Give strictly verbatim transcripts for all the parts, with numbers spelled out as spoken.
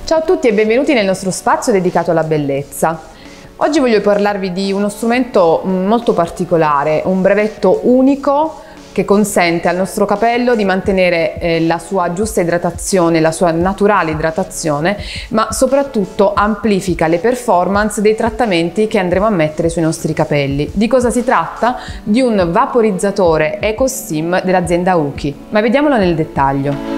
Ciao a tutti e benvenuti nel nostro spazio dedicato alla bellezza. Oggi voglio parlarvi di uno strumento molto particolare, un brevetto unico che consente al nostro capello di mantenere eh, la sua giusta idratazione, la sua naturale idratazione, ma soprattutto amplifica le performance dei trattamenti che andremo a mettere sui nostri capelli. Di cosa si tratta? Di un vaporizzatore EcoSteam dell'azienda Uki, ma vediamolo nel dettaglio.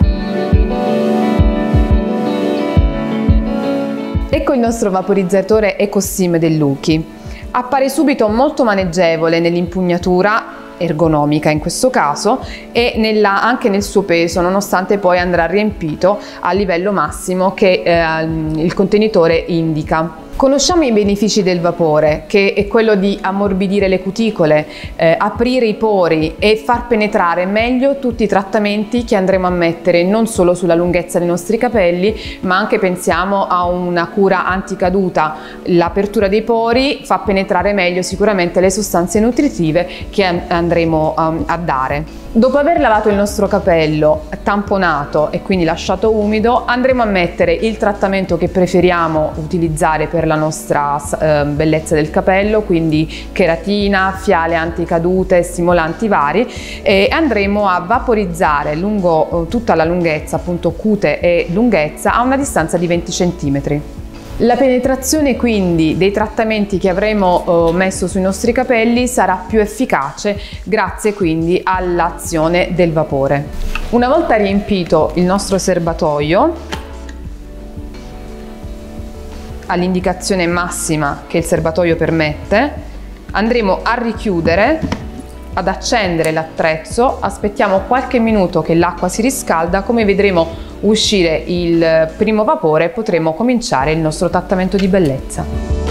Ecco il nostro vaporizzatore EcoSteam dell'Uki. Appare subito molto maneggevole nell'impugnatura, ergonomica in questo caso, e nella, anche nel suo peso, nonostante poi andrà riempito a livello massimo che eh, il contenitore indica. Conosciamo i benefici del vapore, che è quello di ammorbidire le cuticole, eh, aprire i pori e far penetrare meglio tutti i trattamenti che andremo a mettere non solo sulla lunghezza dei nostri capelli, ma anche pensiamo a una cura anticaduta. L'apertura dei pori fa penetrare meglio sicuramente le sostanze nutritive che andremo um, a dare. Dopo aver lavato il nostro capello, tamponato e quindi lasciato umido, andremo a mettere il trattamento che preferiamo utilizzare per la nostra eh, bellezza del capello, quindi cheratina, fiale anticadute, stimolanti vari, e andremo a vaporizzare lungo eh, tutta la lunghezza, appunto cute e lunghezza, a una distanza di venti centimetri. La penetrazione quindi dei trattamenti che avremo eh, messo sui nostri capelli sarà più efficace grazie quindi all'azione del vapore. Una volta riempito il nostro serbatoio, all'indicazione massima che il serbatoio permette, andremo a richiudere, ad accendere l'attrezzo, aspettiamo qualche minuto che l'acqua si riscalda, come vedremo uscire il primo vapore potremo cominciare il nostro trattamento di bellezza.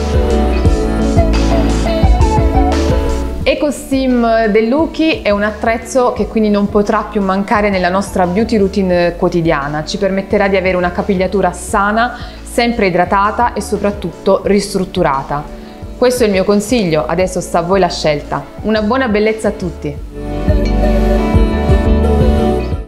EcoSteam dell'Uki è un attrezzo che quindi non potrà più mancare nella nostra beauty routine quotidiana, ci permetterà di avere una capigliatura sana, sempre idratata e soprattutto ristrutturata. Questo è il mio consiglio, adesso sta a voi la scelta. Una buona bellezza a tutti!